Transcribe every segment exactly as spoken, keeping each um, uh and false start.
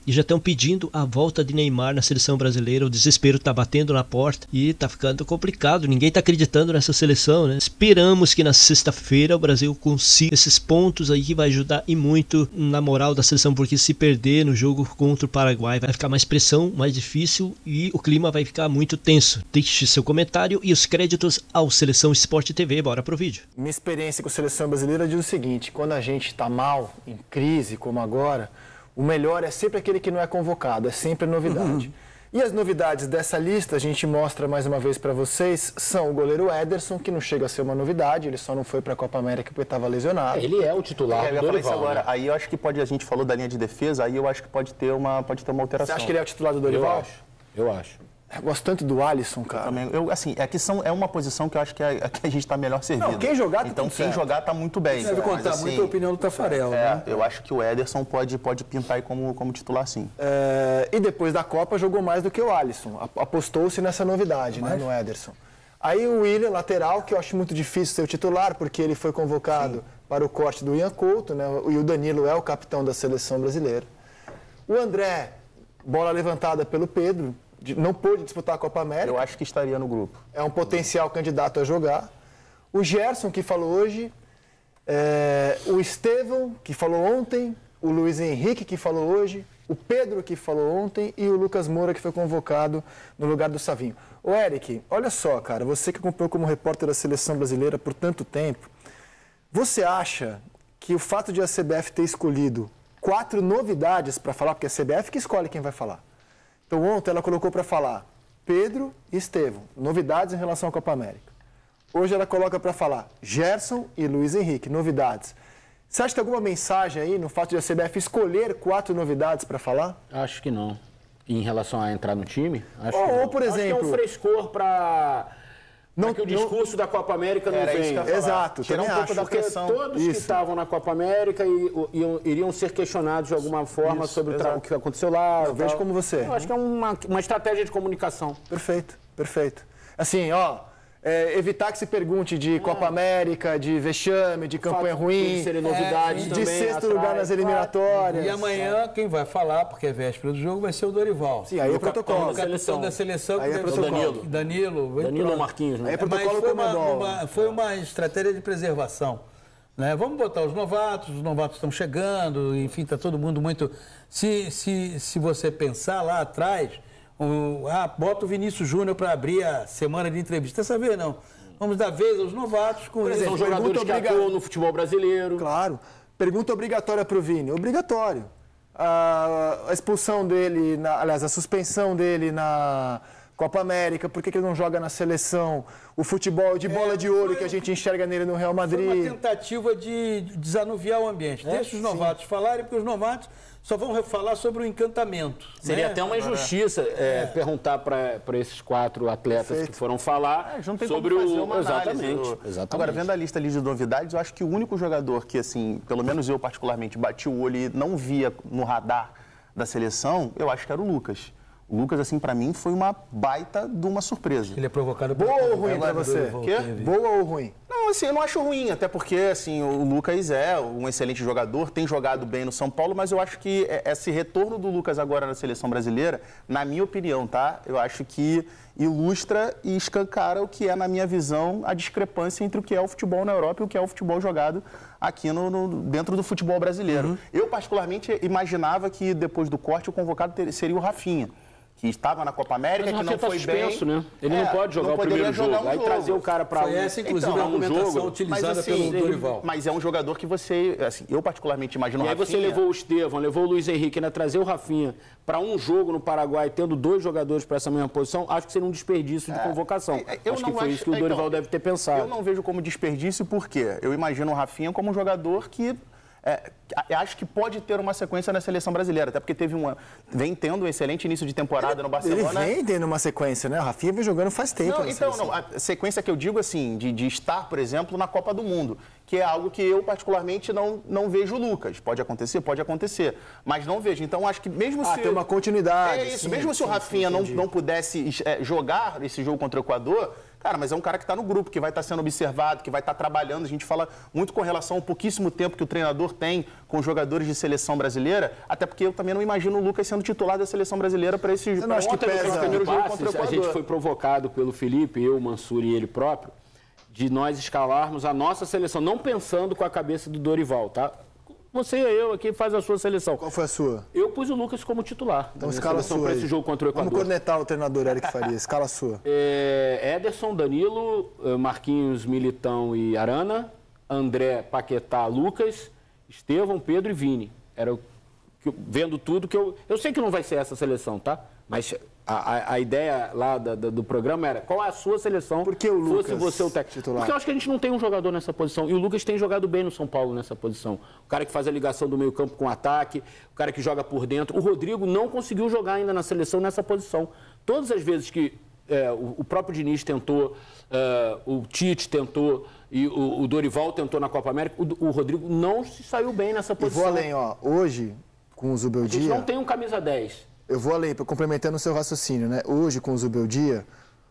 e já estão pedindo a volta de Neymar na seleção brasileira. O desespero tá batendo na porta e tá ficando complicado. Ninguém tá acreditando nessa seleção, né? Esperamos que na sexta-feira o Brasil consiga esses pontos aí que vai ajudar e muito na moral da seleção, porque se perder no jogo contra o Paraguai vai ficar mais pressão, mais difícil e o clima vai ficar muito tenso. Deixe seu comentário e os créditos ao Seleção Sport T V. Bora pro vídeo. Minha experiência com a seleção brasileira diz o seguinte: quando a gente está mal, em crise, como agora, o melhor é sempre aquele que não é convocado, é sempre a novidade. Uhum. E as novidades dessa lista, a gente mostra mais uma vez para vocês, são o goleiro Ederson, que não chega a ser uma novidade, ele só não foi para a Copa América porque estava lesionado. Ele é o titular é, do eu Dorival. Isso agora. Aí eu acho que pode, a gente falou da linha de defesa, aí eu acho que pode ter uma, pode ter uma alteração. Você acha que ele é o titular do Dorival? Eu acho, eu acho. Eu gosto tanto do Alisson, cara. Eu também, eu, assim, é que são, é uma posição que eu acho que, é, que a gente está melhor servido. Não, quem jogar tá Então, tudo quem certo. jogar está muito bem. Deve contar Mas, assim, muito a opinião do Tafarel, é, né? Eu acho que o Ederson pode, pode pintar aí como, como titular, sim. É, e depois da Copa jogou mais do que o Alisson. Apostou-se nessa novidade, né, no Ederson. Aí o William, lateral, que eu acho muito difícil ser o titular, porque ele foi convocado sim. para o corte do Ian Couto, né? E o Danilo é o capitão da seleção brasileira. O André, bola levantada pelo Pedro, não pôde disputar a Copa América. Eu acho que estaria no grupo. É um potencial candidato a jogar. O Gerson, que falou hoje. É, o Estevão, que falou ontem. O Luiz Henrique, que falou hoje. O Pedro, que falou ontem. E o Lucas Moura, que foi convocado no lugar do Savinho. Ô, Eric, olha só, cara. Você que acompanhou como repórter da Seleção Brasileira por tanto tempo. Você acha que o fato de a C B F ter escolhido quatro novidades para falar, porque é a C B F que escolhe quem vai falar. Então, ontem ela colocou para falar Pedro e Estevão, novidades em relação à Copa América. Hoje ela coloca para falar Gerson e Luiz Henrique, novidades. Você acha que tem alguma mensagem aí no fato de a C B F escolher quatro novidades para falar? Acho que não. Em relação a entrar no time? Acho ou, que não. ou, por exemplo... Acho que é um frescor para... Não, que o discurso não... da Copa América não Era vem. Isso que eu ia Exato, tirar um também pouco acho. da pressão. Todos isso. que estavam na Copa América iriam, iriam ser questionados de alguma forma Isso, sobre o, tra... o que aconteceu lá. Eu vejo como você. Eu acho que é uma, uma estratégia de comunicação. Perfeito, perfeito. Assim, ó... É, evitar que se pergunte de é. Copa América, de vexame, de campanha ruim, de serem novidades é, também, de sexto atrás, lugar nas eliminatórias. E amanhã quem vai falar, porque é véspera do jogo, vai ser o Dorival. Sim, aí é protocolo. O capitão da seleção. Aí é protocolo. Danilo. Danilo, Danilo ou Marquinhos, né? Aí é protocolo. Mas foi uma, uma, uma, foi uma estratégia de preservação. Né? Vamos botar os novatos, os novatos estão chegando, enfim, está todo mundo muito... Se, se, se você pensar lá atrás, um, ah, bota o Vinícius Júnior para abrir a semana de entrevista. Dessa vez não. Vamos dar vez aos novatos com Por exemplo, eles. são jogadores que obriga... atuam no futebol brasileiro. Claro. Pergunta obrigatória para o Vini. Obrigatório. A, a expulsão dele, na, aliás, a suspensão dele na Copa América, por que, que ele não joga na seleção? O futebol de bola é, de ouro foi, que a gente enxerga nele no Real Madrid. Foi uma tentativa de desanuviar o ambiente. É, Deixa os novatos sim. falarem, porque os novatos só vão falar sobre o encantamento. Seria né? até uma injustiça é, é. perguntar para esses quatro atletas Perfeito. que foram falar é, não tem sobre como fazer o... uma Exatamente, análise. exatamente. Agora, vendo a lista ali de novidades, eu acho que o único jogador que, assim, pelo menos eu particularmente, bati o olho e não via no radar da seleção, eu acho que era o Lucas. O Lucas, assim, pra mim, foi uma baita de uma surpresa. Ele é provocado... Boa ou ruim pra você? Quê? Boa ou ruim? Não, assim, eu não acho ruim, até porque, assim, o Lucas é um excelente jogador, tem jogado bem no São Paulo, mas eu acho que esse retorno do Lucas agora na seleção brasileira, na minha opinião, tá? Eu acho que ilustra e escancara o que é, na minha visão, a discrepância entre o que é o futebol na Europa e o que é o futebol jogado aqui no, no, dentro do futebol brasileiro. Uhum. Eu, particularmente, imaginava que depois do corte o convocado ter, seria o Rafinha, que estava na Copa América, que não tá foi suspenso, bem. Né? Ele é, não pode jogar não o primeiro jogo. Um Aí jogo. trazer o cara para... Foi essa, inclusive, então, a argumentação jogo, utilizada mas, assim, pelo Dorival. Mas é um jogador que você, assim, eu particularmente imagino o Rafinha. E aí você levou o Estevão, levou o Luiz Henrique, né? Trazer o Rafinha para um jogo no Paraguai, tendo dois jogadores para essa mesma posição, acho que seria um desperdício de é, convocação. Eu acho não que foi acho, isso que o Dorival então, deve ter pensado. Eu não vejo como desperdício porque eu imagino o Rafinha como um jogador que... É, acho que pode ter uma sequência na seleção brasileira, até porque teve uma, vem tendo um excelente início de temporada ele, no Barcelona. Ele vem tendo uma sequência, né? O Rafinha vem jogando faz tempo. Não, então, não, a sequência que eu digo assim, de, de estar, por exemplo, na Copa do Mundo, que é algo que eu particularmente não, não vejo o Lucas. Pode acontecer? Pode acontecer, mas não vejo. Então, acho que mesmo ah, se... tem uma continuidade. É isso, sim, mesmo se sim, o Rafinha sim, não, não pudesse é, jogar esse jogo contra o Equador, Cara, mas é um cara que está no grupo, que vai estar sendo observado, que vai estar trabalhando. A gente fala muito com relação ao pouquíssimo tempo que o treinador tem com os jogadores de seleção brasileira, até porque eu também não imagino o Lucas sendo titular da seleção brasileira para esse jogo. Acho que pesa. Primeiro jogo contra o Equador. A gente foi provocado pelo Felipe, eu, o Mansur e ele próprio, de nós escalarmos a nossa seleção, não pensando com a cabeça do Dorival, tá? Você e eu aqui faz a sua seleção. Qual foi a sua? Eu pus o Lucas como titular. Então escala sua para esse jogo contra o Equador. Vamos cornetar o treinador Eric Faria. Escala sua. É, Ederson, Danilo, Marquinhos, Militão e Arana, André, Paquetá, Lucas, Estevão, Pedro e Vini. Era o que, vendo tudo que eu... Eu sei que não vai ser essa seleção, tá? Mas a, a, a ideia lá da, da, do programa era qual é a sua seleção. Por que o Lucas fosse você o técnico? Titular? Porque eu acho que a gente não tem um jogador nessa posição. E o Lucas tem jogado bem no São Paulo nessa posição. O cara que faz a ligação do meio campo com o ataque, o cara que joga por dentro. O Rodrigo não conseguiu jogar ainda na seleção nessa posição. Todas as vezes que é, o, o próprio Diniz tentou, é, o Tite tentou e o, o Dorival tentou na Copa América, o, o Rodrigo não se saiu bem nessa posição. Eu vou além, ó. Hoje, com o Zubeldia... A gente não tem um camisa dez. Eu vou além, complementando o seu raciocínio, né? Hoje, com o Zubeldia,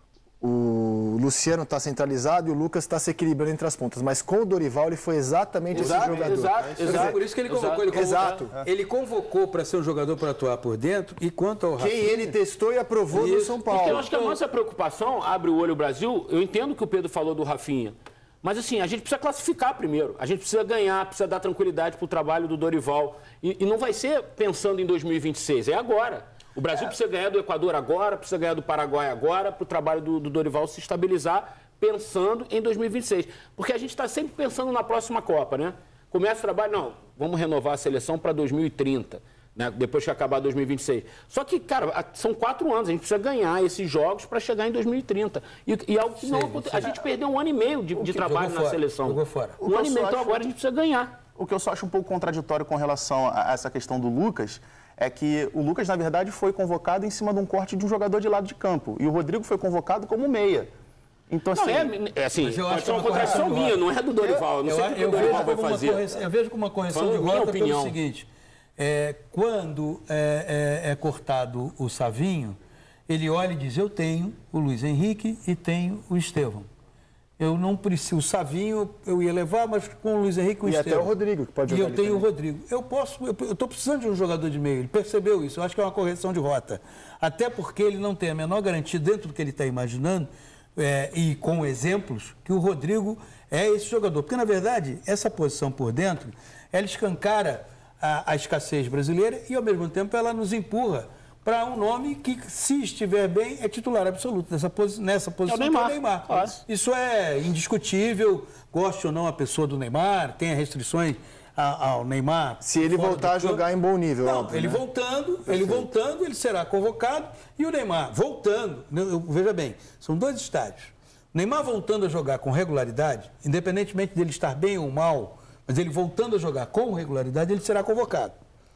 o Luciano está centralizado e o Lucas está se equilibrando entre as pontas. Mas com o Dorival, ele foi exatamente exato, esse jogador. Exato, exato. Por isso que ele convocou. Exato. Ele convocou, Exato. Ele convocou para ser um jogador para atuar por dentro. E quanto ao Rafinha... Quem ele testou e aprovou no Isso. São Porque eu Paulo. acho que a nossa preocupação, abre o olho o Brasil, eu entendo que o Pedro falou do Rafinha, mas assim, a gente precisa classificar primeiro, a gente precisa ganhar, precisa dar tranquilidade para o trabalho do Dorival. E, e não vai ser pensando em dois mil e vinte e seis, é agora. O Brasil é. precisa ganhar do Equador agora, precisa ganhar do Paraguai agora, para o trabalho do, do Dorival se estabilizar, pensando em dois mil e vinte e seis. Porque a gente está sempre pensando na próxima Copa, né? Começa o trabalho, não, vamos renovar a seleção para dois mil e trinta. Né, depois que acabar dois mil e vinte e seis. Só que, cara, são quatro anos, a gente precisa ganhar esses jogos para chegar em dois mil e trinta. E, e algo que não aconteceu. A gente perdeu um ano e meio de, de trabalho na fora, seleção. Jogou fora. Um ano e meio, então agora a gente precisa ganhar. O que eu só acho um pouco contraditório com relação a essa questão do Lucas é que o Lucas, na verdade, foi convocado em cima de um corte de um jogador de lado de campo. E o Rodrigo foi convocado como meia. Então, assim, não, é, é assim, Mas eu pode acho ser uma que é uma contradição correção minha, não é do Dorival. Eu não sei o que o Dorival vai fazer. Correção, eu vejo como uma correção Falando de minha rota opinião. pelo seguinte. É, quando é, é, é cortado o Savinho, ele olha e diz, eu tenho o Luiz Henrique e tenho o Estevão. Eu não preciso, o Savinho eu ia levar, mas com o Luiz Henrique e o E Estevão. até o Rodrigo, que pode E jogar eu tenho ali o Rodrigo. Eu posso, eu estou precisando de um jogador de meio, ele percebeu isso, eu acho que é uma correção de rota. Até porque ele não tem a menor garantia dentro do que ele está imaginando, é, e com exemplos, que o Rodrigo é esse jogador. Porque, na verdade, essa posição por dentro, ela escancara A, a escassez brasileira e, ao mesmo tempo, ela nos empurra para um nome que, se estiver bem, é titular absoluto nessa, posi nessa posição, é o Neymar. que é o Neymar. Claro. Isso é indiscutível, goste ou não a pessoa do Neymar, tenha restrições a, ao Neymar. Se ele fora voltar a do campo. jogar em bom nível, Não, óbvio, ele né? voltando, ele voltando, ele será convocado e o Neymar voltando, eu, veja bem, são dois estádios. O Neymar voltando a jogar com regularidade, independentemente dele estar bem ou mal, mas ele voltando a jogar com regularidade, ele será convocado.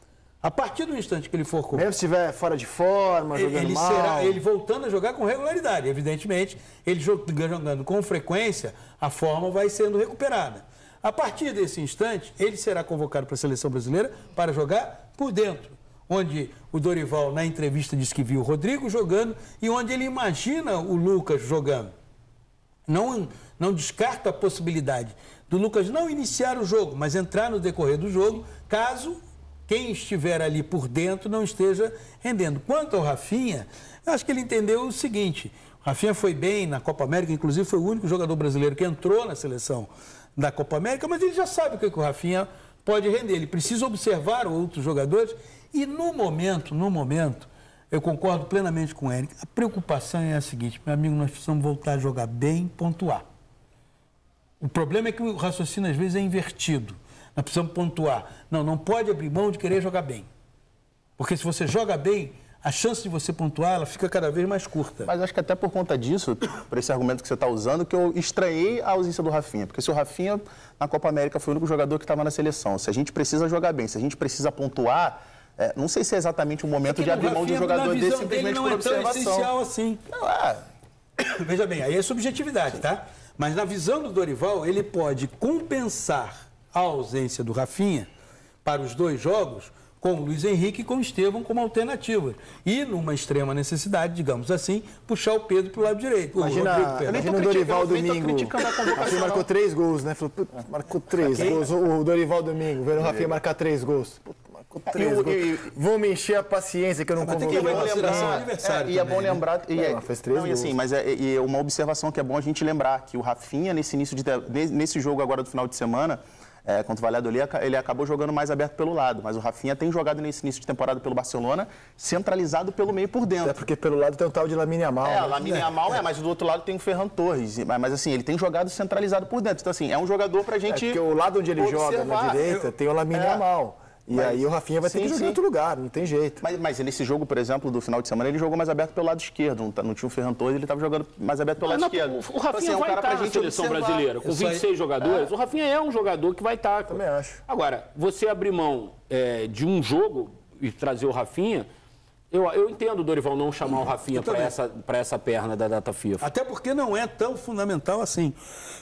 A partir do instante que ele for convocado... Mesmo se estiver fora de forma, ele, jogando ele mal... será, ele voltando a jogar com regularidade, evidentemente, ele jogando com frequência, a forma vai sendo recuperada. A partir desse instante, ele será convocado para a seleção brasileira para jogar por dentro, onde o Dorival, na entrevista, disse que viu o Rodrigo jogando e onde ele imagina o Lucas jogando. Não, não descarta a possibilidade do Lucas não iniciar o jogo, mas entrar no decorrer do jogo, caso quem estiver ali por dentro não esteja rendendo. Quanto ao Rafinha, eu acho que ele entendeu o seguinte, o Rafinha foi bem na Copa América, inclusive foi o único jogador brasileiro que entrou na seleção da Copa América, mas ele já sabe o que o Rafinha pode render, ele precisa observar outros jogadores e no momento, no momento, eu concordo plenamente com o Eric, a preocupação é a seguinte, meu amigo, nós precisamos voltar a jogar bem, pontuar. O problema é que o raciocínio às vezes é invertido. Nós precisamos pontuar. Não, não pode abrir mão de querer jogar bem. Porque se você joga bem, a chance de você pontuar, ela fica cada vez mais curta. Mas acho que até por conta disso, por esse argumento que você está usando, que eu estranhei a ausência do Rafinha. Porque se o Rafinha, na Copa América, foi o único jogador que estava na seleção. Se a gente precisa jogar bem, se a gente precisa pontuar, é, não sei se é exatamente o momento é de abrir mão de um jogador desse simplesmente por observação. Não é tão essencial assim. Não é. Veja bem, aí é subjetividade, tá? Mas na visão do Dorival, ele pode compensar a ausência do Rafinha para os dois jogos com o Luiz Henrique e com o Estevão como alternativa. E, numa extrema necessidade, digamos assim, puxar o Pedro para o lado direito. Imagina, o Pedro. imagina o Dorival domingo. O Rafinha marcou três gols, né? Falou, marcou três okay. gols. O Dorival domingo, vendo o Rafinha marcar três gols. Marcou três e, gols. E, Vão me encher a paciência que eu não convoquei. É, e é bom lembrar... E é, fez três não, e assim, mas é, e é uma observação que é bom a gente lembrar, que o Rafinha, nesse início de... Nesse jogo agora do final de semana... É, contra o Valladolid, ele acabou jogando mais aberto pelo lado, mas o Rafinha tem jogado nesse início de temporada pelo Barcelona, centralizado pelo meio por dentro. É porque pelo lado tem o tal de Lamine Yamal. É, né? Lamine Yamal é, mas do outro lado tem o Ferran Torres, mas, mas assim, ele tem jogado centralizado por dentro, então assim, é um jogador pra gente... É porque o lado onde ele observar. joga, na direita, tem o Lamine é. Yamal. E mas, aí o Rafinha vai ter sim, que jogar sim. em outro lugar, não tem jeito. Mas, mas nesse jogo, por exemplo, do final de semana, ele jogou mais aberto pelo lado esquerdo. Não, não tinha o Ferran Torres, ele estava jogando mais aberto pelo mas lado não, esquerdo. O Rafinha então, assim, vai é um estar na seleção observar. brasileira, com vinte e seis jogadores. É. O Rafinha é um jogador que vai estar. Também acho. Agora, você abrir mão é, de um jogo e trazer o Rafinha... Eu, eu entendo o Dorival não chamar o Rafinha para essa, para essa perna da data FIFA. Até porque não é tão fundamental assim,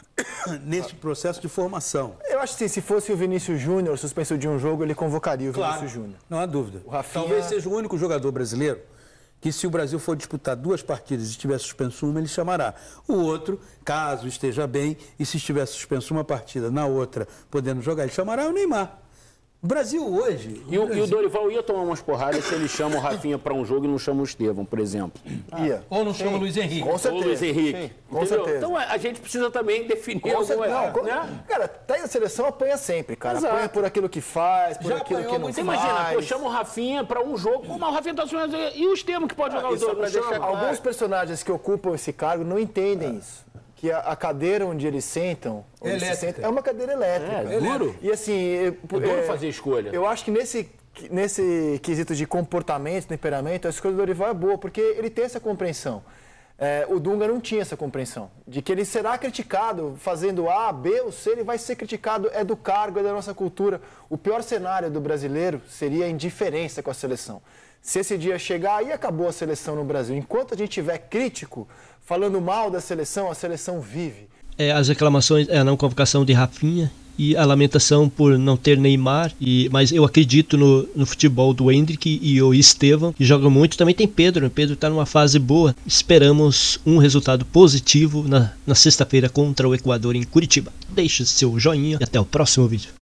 nesse processo de formação. Eu acho que se fosse o Vinícius Júnior suspenso de um jogo, ele convocaria o claro, Vinícius Júnior. Não há dúvida. O Rafinha... Talvez seja o único jogador brasileiro que, se o Brasil for disputar duas partidas e estiver suspenso uma, ele chamará. O outro, caso esteja bem, e se estiver suspenso uma partida na outra, podendo jogar, ele chamará o Neymar. O Brasil hoje... E o, Brasil... e o Dorival ia tomar umas porradas se ele chama o Rafinha para um jogo e não chama o Estevão, por exemplo. Ah, ia. Ou não chama o Luiz Henrique. Com certeza. Ou o Luiz Henrique. Sim, com certeza. Então a gente precisa também definir com alguma... Não, com... né? Cara, tá na seleção, apanha sempre, cara. Exato. Apanha por aquilo que faz, por Já aquilo que não Você faz. imagina, pô, chama o Rafinha para um jogo, pô, mas o Rafinha tá sonhando... E o Estevão que pode jogar ah, os dois? Deixar... Alguns personagens que ocupam esse cargo não entendem isso. Que a, a cadeira onde eles sentam, onde se sentam é uma cadeira elétrica. É, é duro. E assim... É, é duro é, fazer escolha. Eu acho que nesse... Nesse quesito de comportamento, temperamento, a escolha do Dorival é boa, porque ele tem essa compreensão. É, o Dunga não tinha essa compreensão, de que ele será criticado fazendo A, B ou C, ele vai ser criticado, é do cargo, é da nossa cultura. O pior cenário do brasileiro seria a indiferença com a seleção. Se esse dia chegar, aí acabou a seleção no Brasil. Enquanto a gente tiver crítico, falando mal da seleção, a seleção vive. É, as reclamações, é a não convocação de Rafinha e a lamentação por não ter Neymar, e, mas eu acredito no, no futebol do Endrick e o Estevão, que jogam muito. Também tem Pedro, o Pedro está numa fase boa. Esperamos um resultado positivo na, na sexta-feira contra o Equador em Curitiba. Deixe seu joinha e até o próximo vídeo.